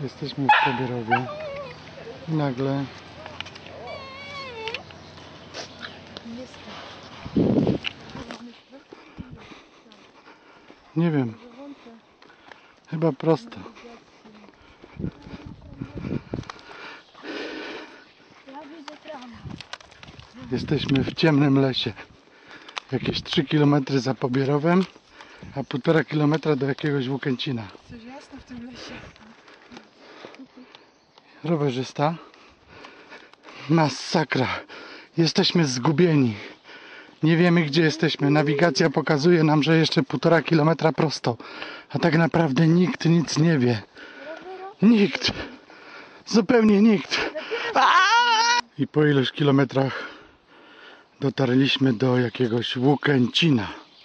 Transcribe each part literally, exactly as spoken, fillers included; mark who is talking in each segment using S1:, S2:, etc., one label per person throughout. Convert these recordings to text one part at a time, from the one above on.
S1: Jesteśmy w Pobierowie i nagle nie wiem, chyba prosto. Jesteśmy w ciemnym lesie, jakieś trzy kilometry za Pobierowem, a półtora kilometra do jakiegoś Łukęcina.
S2: Coś jasno w tym lesie.
S1: Rowerzysta. Masakra. Jesteśmy zgubieni. Nie wiemy, gdzie jesteśmy. Nawigacja pokazuje nam, że jeszcze półtora kilometra prosto. A tak naprawdę nikt nic nie wie. Nikt. Zupełnie nikt. I po iluś kilometrach dotarliśmy do jakiegoś Łukęcina.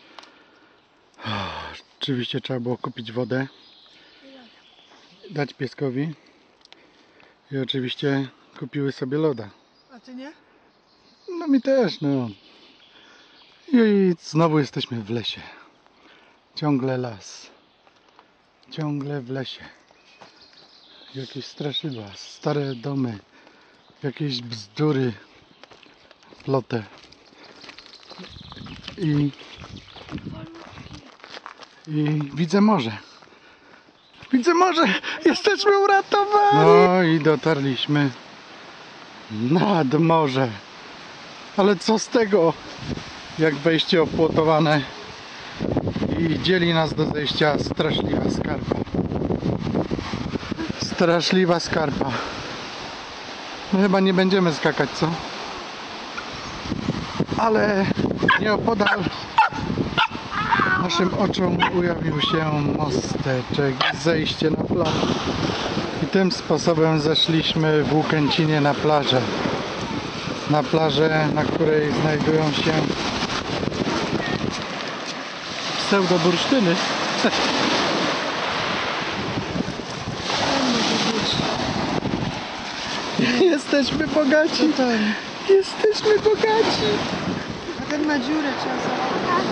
S1: Oczywiście trzeba było kupić wodę, dać pieskowi i oczywiście kupiły sobie loda.
S2: A ty nie?
S1: No mi też, no. I znowu jesteśmy w lesie. Ciągle las. Ciągle w lesie. Jakieś straszydła, stare domy, jakieś bzdury plotę. I, I widzę morze. Widzę morze! Jesteśmy uratowani! No i dotarliśmy nad morze. Ale co z tego, jak wejście opłotowane i dzieli nas do zejścia straszliwa skarpa. Straszliwa skarpa. No chyba nie będziemy skakać, co? Ale nieopodal naszym oczom ujawnił się mosteczek, zejście na plażę. I tym sposobem zeszliśmy w Łukęcinie na plażę. Na plażę, na której znajdują się pseudobursztyny. Jesteśmy bogaci. Jesteśmy bogaci.
S2: A ten ma dziurę, trzeba załatać.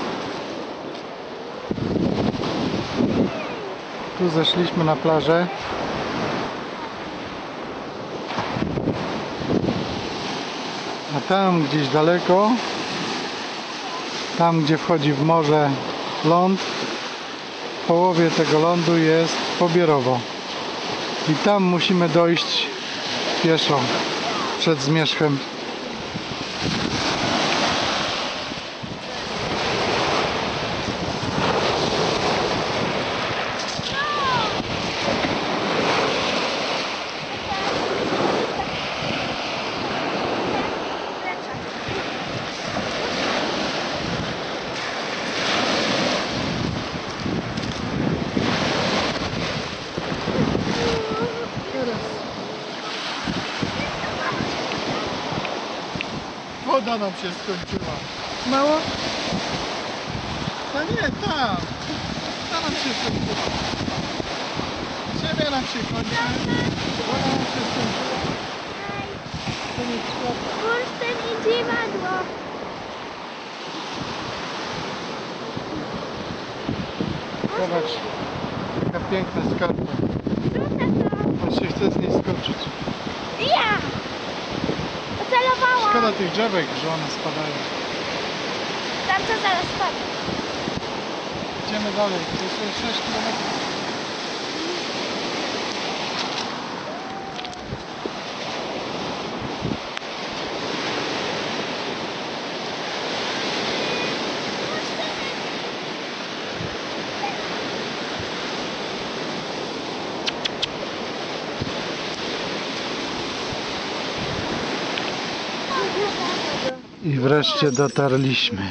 S1: Tu zeszliśmy na plażę. A tam gdzieś daleko, tam gdzie wchodzi w morze ląd, w połowie tego lądu jest Pobierowo. I tam musimy dojść pieszo przed zmierzchem.
S3: Woda nam się skończyła.
S2: Mało?
S3: To nie, tam. Ta nam się skończyła. Ziemia nam się kończy. Woda nam się skończyła.
S4: Bursztyn i dziwadło.
S1: Zobacz, jaka piękna skarpa.
S4: Wrócę to.
S1: On się chce z niej skoczyć.
S4: Ja! Ocelowałam.
S1: Szkoda tych drzewek, że one spadają.
S4: Tam co zaraz spadnie.
S1: Idziemy dalej, to jest sześć kilometrów. I wreszcie dotarliśmy.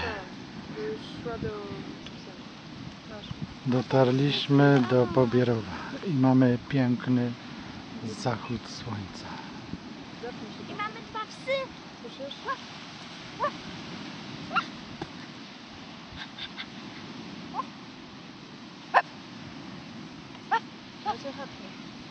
S1: Dotarliśmy do Pobierowa i mamy piękny zachód słońca.
S4: I mamy dwa psy.
S2: Ja cię chapnę.